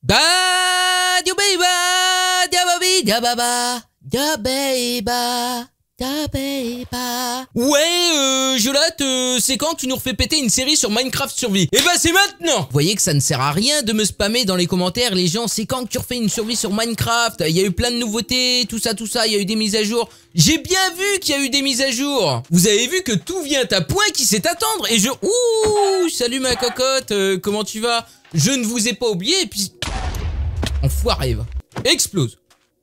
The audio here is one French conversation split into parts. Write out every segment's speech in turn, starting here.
Bah, diababa, diababi, diababa, diababa, diababa. Ouais, Jolate, c'est quand tu nous refais péter une série sur Minecraft Survie? Eh ben, c'est maintenant! Vous voyez que ça ne sert à rien de me spammer dans les commentaires, les gens, c'est quand que tu refais une survie sur Minecraft? Il y a eu plein de nouveautés, tout ça, il y a eu des mises à jour. J'ai bien vu qu'il y a eu des mises à jour. Vous avez vu que tout vient à point qui sait attendre et je... Ouh, salut ma cocotte, comment tu vas? Je ne vous ai pas oublié et puis... Enfoiré, va. Explose.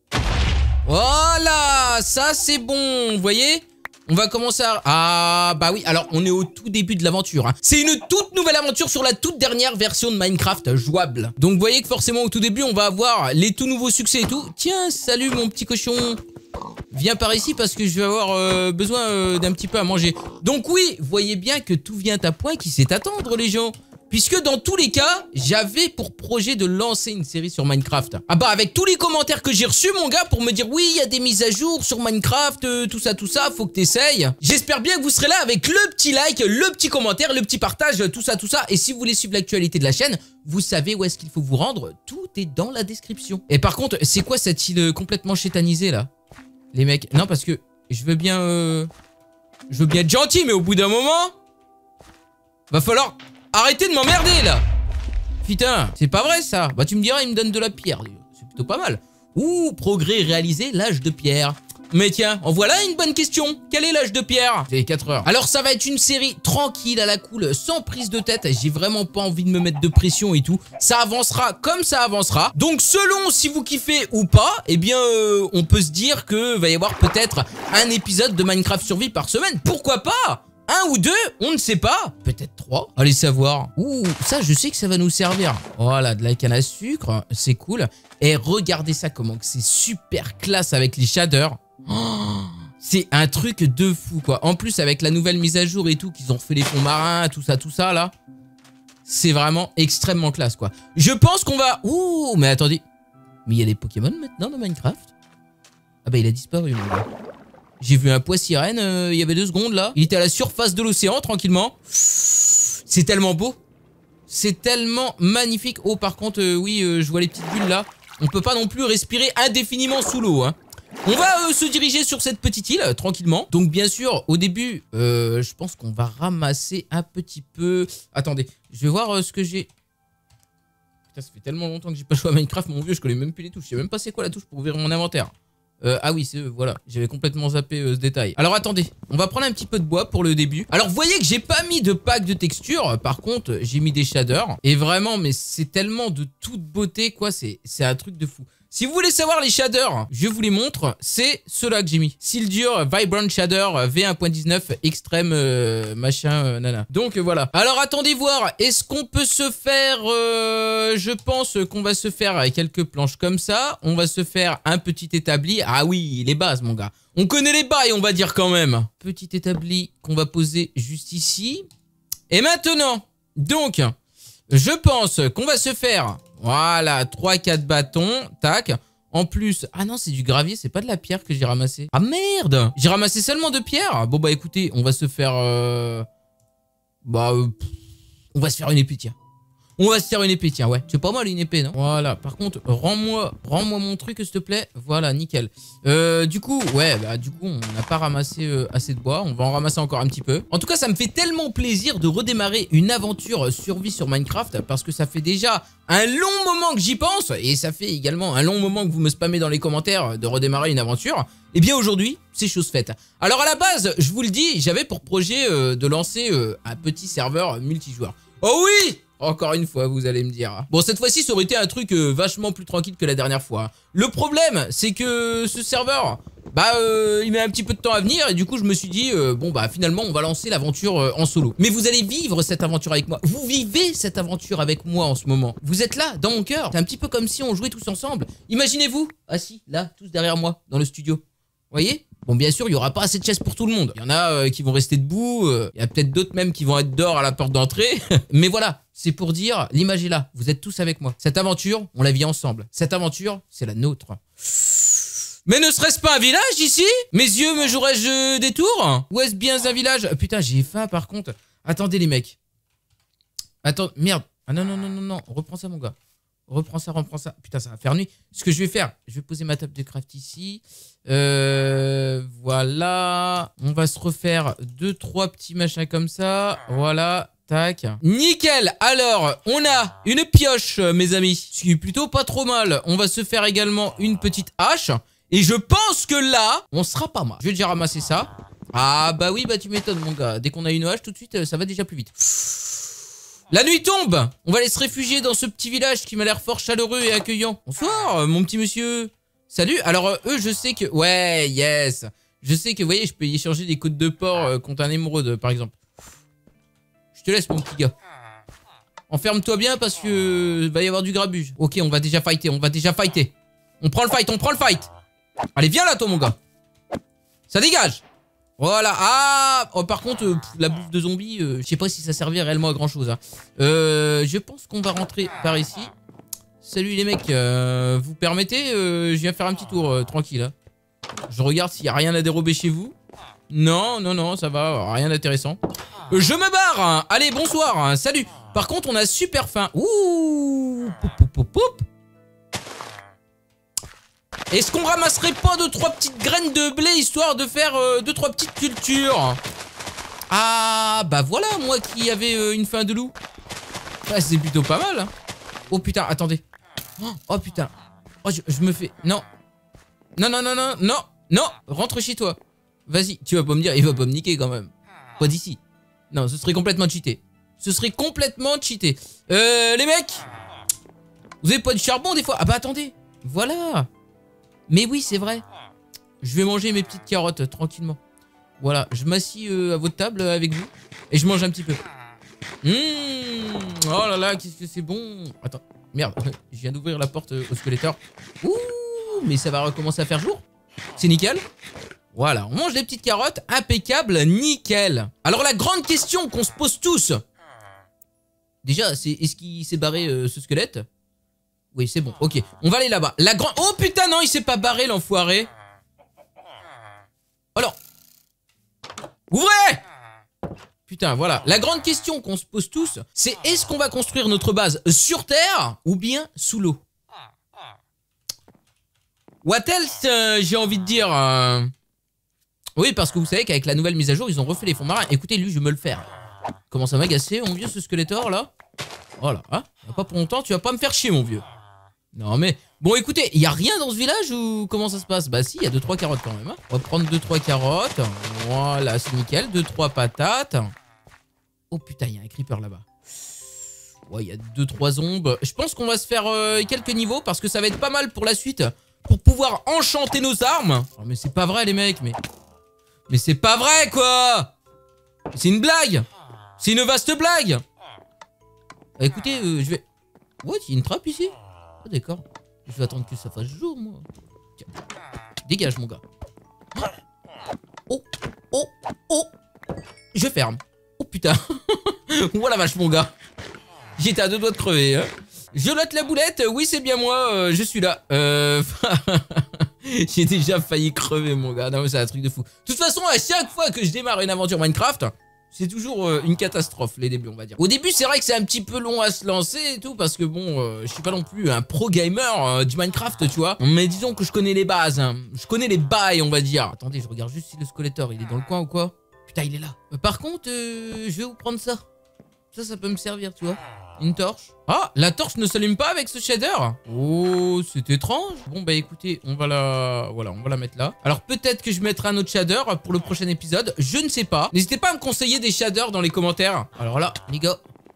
Voilà, ça c'est bon, vous voyez? On va commencer à... Ah, bah oui, alors on est au tout début de l'aventure. Hein. C'est une toute nouvelle aventure sur la toute dernière version de Minecraft jouable. Donc vous voyez que forcément au tout début, on va avoir les tout nouveaux succès et tout. Tiens, salut mon petit cochon. Viens par ici parce que je vais avoir besoin d'un petit peu à manger. Donc oui, vous voyez bien que tout vient à point qui sait attendre les gens. Puisque dans tous les cas, j'avais pour projet de lancer une série sur Minecraft. Ah bah avec tous les commentaires que j'ai reçus mon gars pour me dire oui il y a des mises à jour sur Minecraft, tout ça, faut que t'essayes. J'espère bien que vous serez là avec le petit like, le petit commentaire, le petit partage, tout ça. Et si vous voulez suivre l'actualité de la chaîne, vous savez où est-ce qu'il faut vous rendre, tout est dans la description. Et par contre, c'est quoi cette île complètement chétanisée là? Les mecs, non parce que je veux bien être gentil mais au bout d'un moment, va falloir... Arrêtez de m'emmerder là. Putain, c'est pas vrai ça. Bah tu me diras, il me donne de la pierre. C'est plutôt pas mal. Ouh, progrès réalisé, l'âge de pierre. Mais tiens, en voilà une bonne question. Quel est l'âge de pierre? C'est 4 heures. Alors ça va être une série tranquille à la cool, sans prise de tête. J'ai vraiment pas envie de me mettre de pression et tout. Ça avancera comme ça avancera. Donc selon si vous kiffez ou pas, eh bien on peut se dire que va y avoir peut-être un épisode de Minecraft Survie par semaine. Pourquoi pas? Un ou deux, on ne sait pas. Peut-être 3. Allez savoir. Ouh, ça, je sais que ça va nous servir. Voilà, de la canne à sucre. C'est cool. Et regardez ça, comment que c'est super classe avec les shaders. Oh, c'est un truc de fou, quoi. En plus, avec la nouvelle mise à jour et tout, qu'ils ont refait les fonds marins, tout ça, là. C'est vraiment extrêmement classe, quoi. Je pense qu'on va... Ouh, mais attendez. Mais il y a des Pokémon maintenant dans Minecraft? Ah bah, il a disparu, mon gars. J'ai vu un poisson-sirène il y avait 2 secondes là. Il était à la surface de l'océan tranquillement. C'est tellement beau. C'est tellement magnifique. Oh par contre oui je vois les petites bulles là. On peut pas non plus respirer indéfiniment sous l'eau. Hein. On va se diriger sur cette petite île tranquillement. Donc bien sûr au début je pense qu'on va ramasser un petit peu. Attendez je vais voir ce que j'ai. Putain ça fait tellement longtemps que j'ai pas joué à Minecraft mon vieux. Je connais même plus les touches. Je sais même pas c'est quoi la touche pour ouvrir mon inventaire. Ah oui, voilà, j'avais complètement zappé ce détail. Alors attendez, on va prendre un petit peu de bois pour le début. Alors vous voyez que j'ai pas mis de pack de texture. Par contre, j'ai mis des shaders. Et vraiment, mais c'est tellement de toute beauté, quoi. C'est un truc de fou. Si vous voulez savoir les shaders, je vous les montre. C'est ceux-là que j'ai mis. Sildur Vibrant Shader V1.19 Extreme machin nana. Donc voilà. Alors attendez voir. Est-ce qu'on peut se faire... je pense qu'on va se faire quelques planches comme ça. On va se faire un petit établi. Ah oui, les bases mon gars. On connaît les bails on va dire quand même. Petit établi qu'on va poser juste ici. Et maintenant, donc, je pense qu'on va se faire... Voilà, 3-4 bâtons, tac. En plus, ah non, c'est du gravier, c'est pas de la pierre que j'ai ramassé. Ah merde, j'ai ramassé seulement de pierre. Bon bah écoutez, on va se faire... on va se faire une épée, tiens. On va se faire une épée, tiens, ouais. C'est pas mal une épée, non? Voilà, par contre, rends-moi mon truc, s'il te plaît. Voilà, nickel. Du coup, ouais, bah du coup, on n'a pas ramassé assez de bois. On va en ramasser encore un petit peu. En tout cas, ça me fait tellement plaisir de redémarrer une aventure survie sur Minecraft parce que ça fait déjà un long moment que j'y pense et ça fait également un long moment que vous me spammez dans les commentaires de redémarrer une aventure. Et bien aujourd'hui, c'est chose faite. Alors à la base, je vous le dis, j'avais pour projet de lancer un petit serveur multijoueur. Oh oui! Encore une fois, vous allez me dire. Bon, cette fois-ci, ça aurait été un truc vachement plus tranquille que la dernière fois. Le problème, c'est que ce serveur, il met un petit peu de temps à venir. Et du coup, je me suis dit, finalement, on va lancer l'aventure en solo. Mais vous allez vivre cette aventure avec moi. Vous vivez cette aventure avec moi en ce moment. Vous êtes là, dans mon cœur. C'est un petit peu comme si on jouait tous ensemble. Imaginez-vous, assis, là, tous derrière moi, dans le studio. Vous voyez ? Bon, bien sûr, il n'y aura pas assez de chaises pour tout le monde. Il y en a qui vont rester debout. Il y a peut-être d'autres même qui vont être dehors à la porte d'entrée. Mais voilà, c'est pour dire, l'image est là. Vous êtes tous avec moi. Cette aventure, on la vit ensemble. Cette aventure, c'est la nôtre. Mais ne serait-ce pas un village ici? Mes yeux me joueraient-je des tours? Où est-ce bien un village? Putain, j'ai faim par contre. Attendez les mecs. Attends, merde. Ah non, reprends ça mon gars. reprends ça, reprends ça. Putain, ça va faire nuit. Ce que je vais faire, je vais poser ma table de craft ici. Voilà. On va se refaire 2-3 petits machins comme ça. Voilà. Tac. Nickel. Alors, on a une pioche, mes amis. Ce qui est plutôt pas trop mal. On va se faire également une petite hache. Et je pense que là, on sera pas mal. Je vais déjà ramasser ça. Ah bah oui, bah tu m'étonnes, mon gars. Dès qu'on a une hache, tout de suite, ça va déjà plus vite. La nuit tombe. On va aller se réfugier dans ce petit village qui m'a l'air fort chaleureux et accueillant. Bonsoir, mon petit monsieur. Salut. Alors, eux, je sais que... Ouais, yes. Je sais que, vous voyez, je peux y échanger des côtes de porc contre un émeraude, par exemple. Je te laisse, mon petit gars. Enferme-toi bien parce que va y avoir du grabuge. Ok, on va déjà fighter, on va déjà fighter. On prend le fight, on prend le fight. Allez, viens là, toi, mon gars. Ça dégage. Voilà. Ah, oh, par contre, la bouffe de zombies, je sais pas si ça servait réellement à grand chose. Hein. Je pense qu'on va rentrer par ici. Salut les mecs, vous permettez je viens faire un petit tour tranquille. Hein. Je regarde s'il n'y a rien à dérober chez vous. Non, non, non, ça va, rien d'intéressant. Je me barre hein. Allez, bonsoir, hein. Salut. Par contre, on a super faim. Ouh. Poup, poup, poup, poup. Est-ce qu'on ramasserait pas 2-3 petites graines de blé histoire de faire 2-3 petites cultures? Ah, bah voilà, moi qui avais une faim de loup. Ouais, c'est plutôt pas mal. Hein. Oh putain, attendez. Oh putain. Oh, je me fais... Non. Non, non, non, non, non, non. Rentre chez toi. Vas-y, tu vas pas me dire, il va pas me niquer quand même. Pas d'ici. Non, ce serait complètement cheaté. Ce serait complètement cheaté. Les mecs, vous avez pas de charbon des fois? Ah bah attendez. Voilà. Mais oui, c'est vrai. Je vais manger mes petites carottes tranquillement. Voilà, je m'assis à votre table avec vous. Et je mange un petit peu. Oh là là, qu'est-ce que c'est bon. Attends, merde, je viens d'ouvrir la porte au skeletor. Ouh, mais ça va recommencer à faire jour. C'est nickel. Voilà, on mange des petites carottes. Impeccable, nickel. Alors la grande question qu'on se pose tous. Déjà, c'est est-ce qu'il s'est barré ce squelette? Oui, c'est bon, ok. On va aller là-bas. La grande... Oh putain, non, il s'est pas barré, l'enfoiré. Alors. Ouvrez! Putain, voilà. La grande question qu'on se pose tous, c'est est-ce qu'on va construire notre base sur Terre ou bien sous l'eau? What else, j'ai envie de dire Oui, parce que vous savez qu'avec la nouvelle mise à jour, ils ont refait les fonds marins. Écoutez, lui, je vais me le faire. Comment ça m'agacer, mon vieux, ce skeletor, là? Voilà, hein? Pas pour longtemps, tu vas pas me faire chier, mon vieux. Non mais, bon écoutez, il y a rien dans ce village ou comment ça se passe? Bah si, il y a 2-3 carottes quand même. Hein. On va prendre 2-3 carottes. Voilà, c'est nickel. 2-3 patates. Oh putain, il y a un creeper là-bas. Ouais, il y a 2-3 ombres. Je pense qu'on va se faire quelques niveaux parce que ça va être pas mal pour la suite. Pour pouvoir enchanter nos armes. Oh, mais c'est pas vrai les mecs, mais c'est pas vrai quoi. C'est une blague. C'est une vaste blague. Bah, écoutez, je vais... What, il y a une trappe ici? Oh, d'accord. Je vais attendre que ça fasse jour, moi. Tiens. Dégage, mon gars. Oh, oh, oh. Je ferme. Oh, putain. Oh la vache, mon gars. J'étais à 2 doigts de crever. Hein. Je note la boulette. Oui, c'est bien moi. Je suis là. J'ai déjà failli crever, mon gars. Non, mais c'est un truc de fou. De toute façon, à chaque fois que je démarre une aventure Minecraft... C'est toujours une catastrophe, les débuts, on va dire. Au début, c'est vrai que c'est un petit peu long à se lancer et tout, parce que bon, je suis pas non plus un pro gamer du Minecraft, tu vois. Mais disons que je connais les bases, hein. Je connais les bails, on va dire. Attendez, je regarde juste si le skeletor, il est dans le coin ou quoi. Putain, il est là. Par contre, je vais vous prendre ça. Ça peut me servir, tu vois. Une torche. Ah, la torche ne s'allume pas avec ce shader. Oh, c'est étrange. Bon, bah écoutez, on va la... Voilà, on va la mettre là. Alors peut-être que je mettrai un autre shader pour le prochain épisode. Je ne sais pas. N'hésitez pas à me conseiller des shaders dans les commentaires. Alors là, les gars.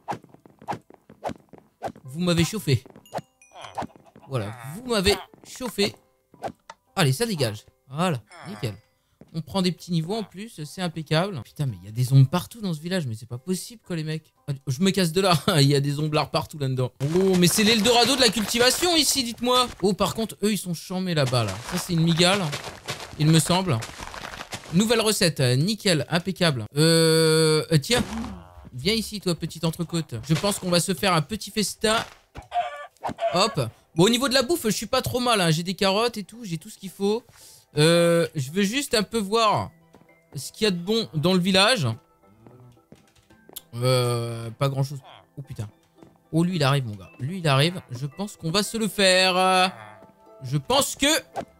Vous m'avez chauffé. Voilà, vous m'avez chauffé. Allez, ça dégage. Voilà, nickel. On prend des petits niveaux en plus, c'est impeccable. Putain, mais il y a des ombres partout dans ce village, mais c'est pas possible quoi les mecs. Je me casse de là, il y a des omblards partout là-dedans. Oh, mais c'est l'Eldorado de la cultivation ici, dites-moi. Oh, par contre, eux, ils sont chambés là-bas, là. Ça, c'est une migale, il me semble. Nouvelle recette, nickel, impeccable. Tiens, viens ici, toi, petite entrecôte. Je pense qu'on va se faire un petit festin. Hop. Bon, au niveau de la bouffe, je suis pas trop mal, hein. J'ai des carottes et tout, j'ai tout ce qu'il faut. Je veux juste un peu voir ce qu'il y a de bon dans le village. Pas grand chose. Oh putain. Oh, lui, il arrive, mon gars. Lui, il arrive. Je pense qu'on va se le faire. Je pense que...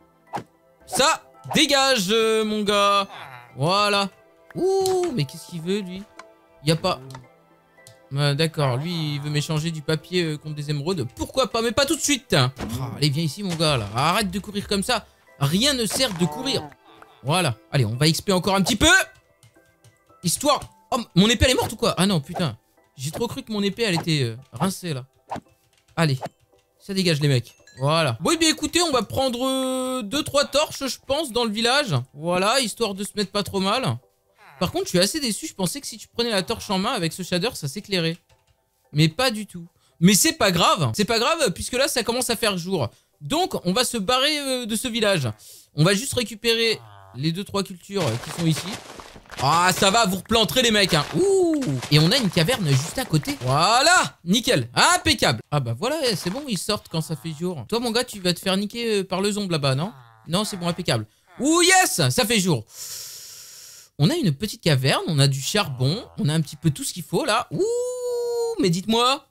Ça dégage, mon gars. Voilà. Ouh, mais qu'est-ce qu'il veut, lui? Y a pas... D'accord, lui, il veut m'échanger du papier contre des émeraudes. Pourquoi pas? Mais pas tout de suite. Allez, viens ici, mon gars, là. Arrête de courir comme ça. Rien ne sert de courir. Voilà. Allez, on va XP encore un petit peu. Histoire... Oh, mon épée, elle est morte ou quoi? Ah non, putain. J'ai trop cru que mon épée, elle était rincée, là. Allez. Ça dégage, les mecs. Voilà. Bon, et bien, écoutez, on va prendre 2-3 torches, je pense, dans le village. Voilà, histoire de se mettre pas trop mal. Par contre, je suis assez déçu. Je pensais que si tu prenais la torche en main avec ce shader, ça s'éclairait. Mais pas du tout. Mais c'est pas grave. C'est pas grave, puisque là, ça commence à faire jour. Donc, on va se barrer de ce village. On va juste récupérer les 2-3 cultures qui sont ici. Ah, ça va, vous replanterez les mecs, hein. Ouh. Et on a une caverne juste à côté. Voilà. Nickel. Impeccable. Ah bah voilà, c'est bon, ils sortent quand ça fait jour. Toi, mon gars, tu vas te faire niquer par le zombie là-bas, non? Non, c'est bon, impeccable. Ouh, yes. Ça fait jour. On a une petite caverne, on a du charbon, on a un petit peu tout ce qu'il faut, là. Ouh, mais dites-moi.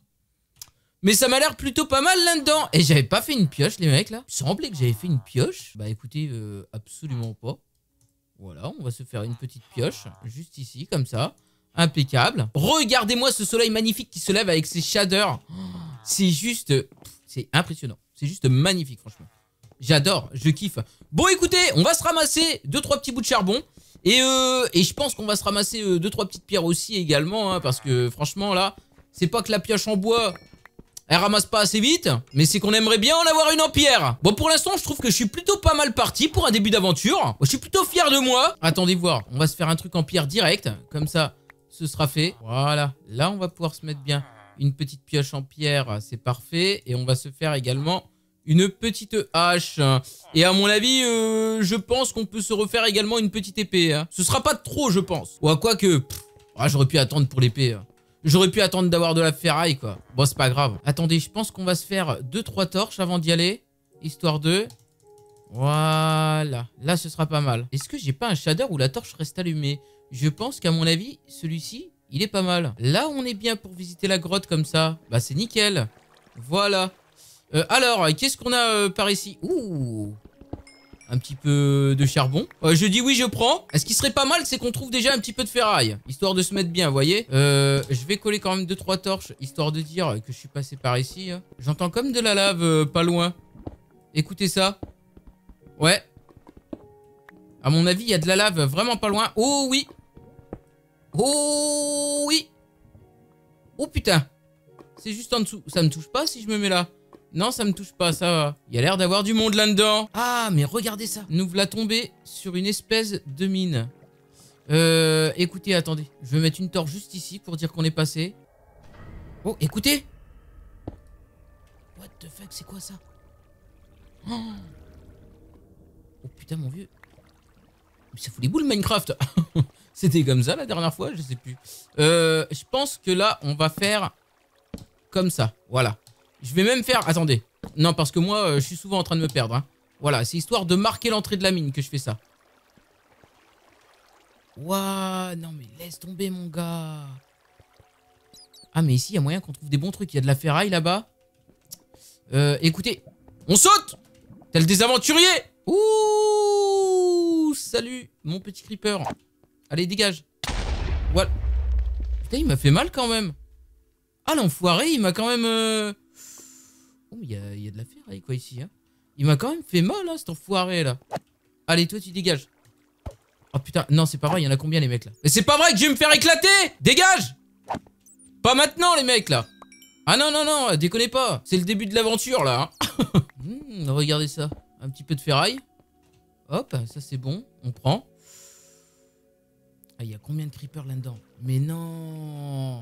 Mais ça m'a l'air plutôt pas mal là-dedans. Et j'avais pas fait une pioche, les mecs, là. Il semblait que j'avais fait une pioche. Bah écoutez, absolument pas. Voilà, on va se faire une petite pioche, juste ici, comme ça. Impeccable. Regardez-moi ce soleil magnifique qui se lève avec ses shaders. C'est juste... C'est impressionnant. C'est juste magnifique, franchement. J'adore, je kiffe. Bon, écoutez, on va se ramasser 2-3 petits bouts de charbon. Et je pense qu'on va se ramasser 2-3 petites pierres aussi également. Hein, parce que, franchement, là, c'est pas que la pioche en bois... Elle ramasse pas assez vite, mais c'est qu'on aimerait bien en avoir une en pierre. Bon, pour l'instant, je trouve que je suis plutôt pas mal parti pour un début d'aventure. Je suis plutôt fier de moi. Attendez voir, on va se faire un truc en pierre direct. Comme ça, ce sera fait. Voilà, là, on va pouvoir se mettre bien une petite pioche en pierre. C'est parfait. Et on va se faire également une petite hache. Et à mon avis, je pense qu'on peut se refaire également une petite épée. Hein. Ce sera pas trop, je pense. Ou à quoi que... j'aurais pu attendre pour l'épée. J'aurais pu attendre d'avoir de la ferraille, quoi. Bon, c'est pas grave. Attendez, je pense qu'on va se faire 2-3 torches avant d'y aller. Histoire de... Voilà. Là, ce sera pas mal. Est-ce que j'ai pas un shader où la torche reste allumée? Je pense qu'à mon avis, celui-ci, il est pas mal. Là, on est bien pour visiter la grotte comme ça. Bah, c'est nickel. Voilà. Alors, qu'est-ce qu'on a par ici? Ouh. Un petit peu de charbon. Je dis oui, je prends. Ce qui serait pas mal, c'est qu'on trouve déjà un petit peu de ferraille. Histoire de se mettre bien, vous voyez. Je vais coller quand même 2-3 torches, histoire de dire que je suis passé par ici. Hein. J'entends comme de la lave pas loin. Écoutez ça. Ouais. À mon avis, il y a de la lave vraiment pas loin. Oh oui. Oh oui. Oh putain. C'est juste en dessous. Ça me touche pas si je me mets là? Non, ça me touche pas, ça va. Il y a l'air d'avoir du monde là-dedans. Ah, mais regardez ça. Nous voilà tombés sur une espèce de mine. Écoutez, attendez. Je vais mettre une torche juste ici pour dire qu'on est passé. Oh, écoutez. What the fuck, c'est quoi ça? Oh putain, mon vieux. Mais ça fout les boules, Minecraft. C'était comme ça la dernière fois, je sais plus. Je pense que là, on va faire comme ça. Voilà. Je vais même faire... Attendez. Non, parce que moi, je suis souvent en train de me perdre. Hein. Voilà, c'est histoire de marquer l'entrée de la mine que je fais ça. Ouah, non mais laisse tomber, mon gars. Ah, mais ici, il y a moyen qu'on trouve des bons trucs. Il y a de la ferraille là-bas. Écoutez, on saute tel des aventuriers. Ouh, salut, mon petit creeper. Allez, dégage. Voilà. Putain, il m'a fait mal quand même. Ah, l'enfoiré, il m'a quand même... Oh, il y a de la ferraille, quoi, ici. Hein. Il m'a quand même fait mal, hein, cet enfoiré, là. Allez, toi, tu dégages. Oh, putain. Non, c'est pas vrai, il y en a combien, les mecs, là? Mais c'est pas vrai que je vais me faire éclater! Dégage! Pas maintenant, les mecs, là. Ah non, non, non, déconnez pas. C'est le début de l'aventure, là. Hein. Regardez ça. Un petit peu de ferraille. Hop, ça, c'est bon. On prend. Ah, il y a combien de creepers là-dedans? Mais non.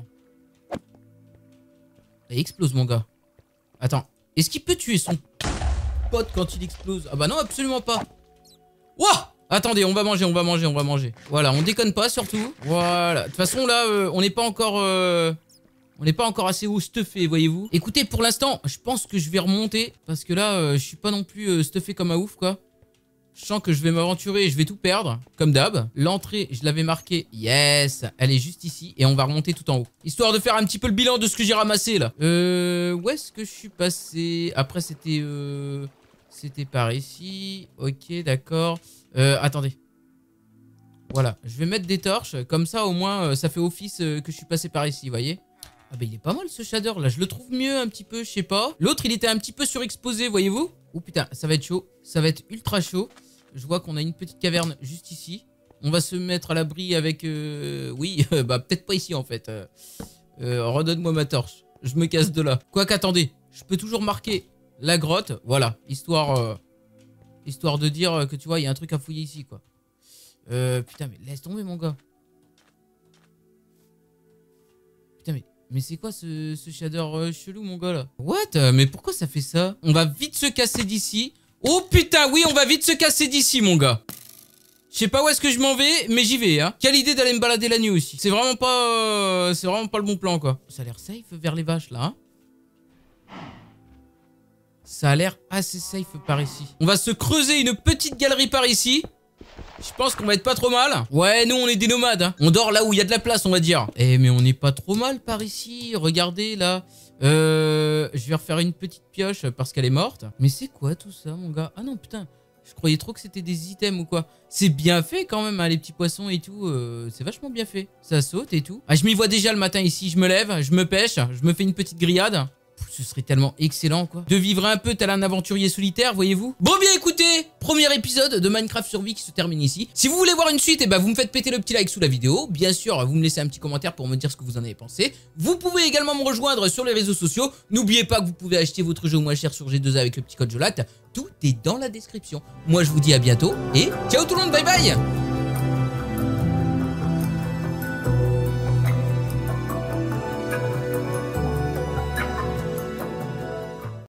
Il explose, mon gars. Attends. Est-ce qu'il peut tuer son pote quand il explose? Ah bah non, absolument pas. Wouah! Attendez, on va manger, on va manger, on va manger. Voilà, on déconne pas surtout. Voilà. De toute façon, là, on n'est pas encore... On n'est pas encore assez haut stuffé, voyez-vous. Écoutez, pour l'instant, je pense que je vais remonter. Parce que là, je suis pas non plus stuffé comme un ouf, quoi. Je sens que je vais m'aventurer et je vais tout perdre, comme d'hab. L'entrée, je l'avais marquée. Yes, elle est juste ici. Et on va remonter tout en haut. Histoire de faire un petit peu le bilan de ce que j'ai ramassé, là. Où est-ce que je suis passé? Après, c'était par ici. Ok, d'accord. Attendez. Voilà, je vais mettre des torches. Comme ça, au moins, ça fait office que je suis passé par ici, vous voyez? Ah bah, il est pas mal, ce shader, là. Je le trouve mieux, un petit peu, je sais pas. L'autre, il était un petit peu surexposé, voyez-vous? Oh putain, ça va être chaud. Ça va être ultra chaud. Je vois qu'on a une petite caverne juste ici. On va se mettre à l'abri avec... Oui, bah peut-être pas ici en fait. Redonne-moi ma torche. Je me casse de là. Quoique, attendez. Je peux toujours marquer la grotte. Voilà. Histoire de dire que tu vois, il y a un truc à fouiller ici quoi. Putain, mais laisse tomber mon gars. Putain, mais c'est quoi ce shader chelou mon gars là? What? Mais pourquoi ça fait ça? On va vite se casser d'ici. Oh putain, oui, on va vite se casser d'ici, mon gars. Je sais pas où est-ce que je m'en vais, mais j'y vais, hein. Quelle idée d'aller me balader la nuit aussi. C'est vraiment pas le bon plan, quoi. Ça a l'air safe vers les vaches, là, hein. Ça a l'air assez safe par ici. On va se creuser une petite galerie par ici. Je pense qu'on va être pas trop mal. Ouais, nous, on est des nomades, hein. On dort là où il y a de la place, on va dire. Eh, mais on n'est pas trop mal par ici. Regardez, là. Je vais refaire une petite pioche parce qu'elle est morte. Mais c'est quoi tout ça, mon gars? Ah non, putain. Je croyais trop que c'était des items ou quoi. C'est bien fait quand même, hein, les petits poissons et tout. C'est vachement bien fait. Ça saute et tout. Ah, je m'y vois déjà le matin ici. Je me lève, je me pêche, je me fais une petite grillade. Ce serait tellement excellent, quoi. De vivre un peu tel un aventurier solitaire, voyez-vous. Bon, bien écoutez, premier épisode de Minecraft Survie qui se termine ici. Si vous voulez voir une suite, eh ben, vous me faites péter le petit like sous la vidéo. Bien sûr, vous me laissez un petit commentaire pour me dire ce que vous en avez pensé. Vous pouvez également me rejoindre sur les réseaux sociaux. N'oubliez pas que vous pouvez acheter votre jeu au moins cher sur G2A avec le petit code JOLAT. Tout est dans la description. Moi, je vous dis à bientôt et ciao tout le monde, bye bye.